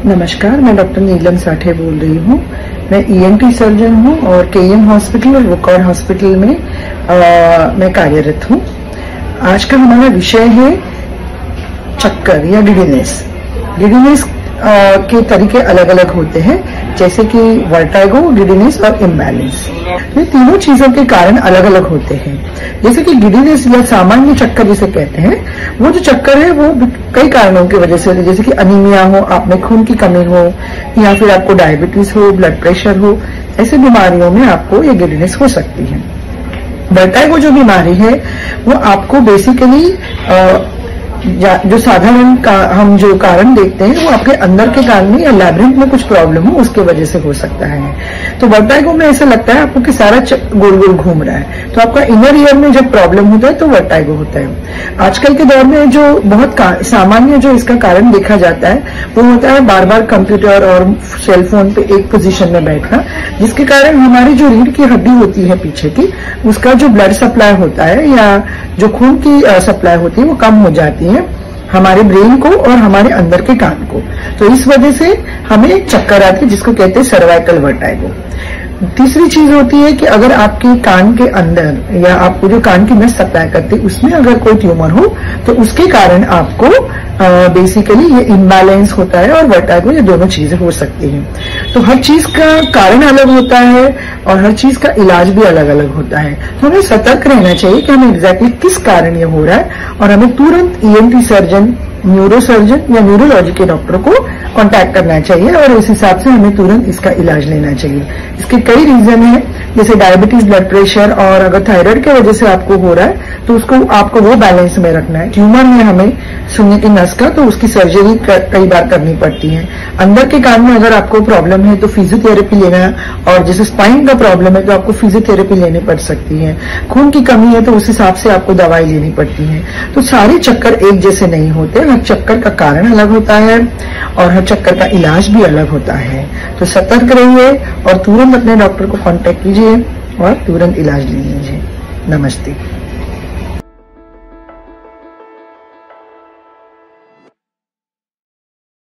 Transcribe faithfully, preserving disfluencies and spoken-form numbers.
नमस्कार, मैं डॉक्टर नीलम साठे बोल रही हूँ। मैं ईएनटी सर्जन हूँ और केएम हॉस्पिटल और वुकॉर्ड हॉस्पिटल में आ, मैं कार्यरत हूँ। आज का हमारा विषय है चक्कर या गिडीनेस। गिडीनेस के तरीके अलग अलग होते हैं, जैसे कि वर्टाइगो, गिडीनेस और इम्बैलेंस। ये तीनों चीजों के कारण अलग अलग होते हैं। जैसे कि गिडीनेस या सामान्य चक्कर जिसे कहते हैं, वो जो चक्कर है वो कई कारणों की वजह से, जैसे कि अनीमिया हो, आप में खून की कमी हो, या फिर आपको डायबिटीज हो, ब्लड प्रेशर हो, ऐसी बीमारियों में आपको ये गिडीनेस हो सकती है। वर्टाइगो जो बीमारी है वो आपको बेसिकली जो साधारण का हम जो कारण देखते हैं वो आपके अंदर के कान में या लैब्रिंथ में कुछ प्रॉब्लम हो उसके वजह से हो सकता है। तो वर्टाइगो में ऐसा लगता है आपको कि सारा गोल गोल घूम रहा है, तो आपका इनर ईयर में जब प्रॉब्लम होता है तो वर्टाइगो होता है। आजकल के दौर में जो बहुत सामान्य जो इसका कारण देखा जाता है वो होता है बार बार कंप्यूटर और सेलफोन पे एक पोजीशन में बैठना, जिसके कारण हमारी जो रीढ़ की हड्डी होती है पीछे की, उसका जो ब्लड सप्लाई होता है या जो खून की सप्लाई होती है वो कम हो जाती है हमारे ब्रेन को और हमारे अंदर के कान को। तो इस वजह से हमें एक चक्कर आती है जिसको कहते हैं सर्वाइकल वर्टाइगो। तीसरी चीज होती है कि अगर आपके कान के अंदर या आपको जो कान की नस सप्लाई करती है उसमें अगर कोई ट्यूमर हो तो उसके कारण आपको बेसिकली ये इम्बैलेंस होता है और वर्टाइगो, ये दोनों चीजें हो सकती हैं। तो हर चीज का कारण अलग होता है और हर चीज का इलाज भी अलग अलग होता है। तो हमें सतर्क रहना चाहिए कि हमें एग्जैक्टली किस कारण ये हो रहा है और हमें तुरंत ईएनटी सर्जन, न्यूरो सर्जन या न्यूरोलॉजी के डॉक्टर को कांटेक्ट करना चाहिए और उस हिसाब से हमें तुरंत इसका इलाज लेना चाहिए। इसके कई रीजन है, जैसे डायबिटीज, ब्लड प्रेशर, और अगर थायराइड की वजह से आपको हो रहा है तो उसको आपको वो बैलेंस में रखना है। ट्यूमर में हमें सुनने की नस का तो उसकी सर्जरी कई बार करनी पड़ती है। अंदर के कान में अगर आपको प्रॉब्लम है तो फिजियोथेरेपी लेना है, और जैसे स्पाइन का प्रॉब्लम है तो आपको फिजियोथेरेपी लेनी पड़ सकती है। खून की कमी है तो उस हिसाब से आपको दवाई लेनी पड़ती है। तो सारे चक्कर एक जैसे नहीं होते, हर चक्कर का कारण अलग होता है और हर चक्कर का इलाज भी अलग होता है। तो सतर्क रहिए और तुरंत अपने डॉक्टर को कांटेक्ट कीजिए और तुरंत इलाज लीजिए। नमस्ते।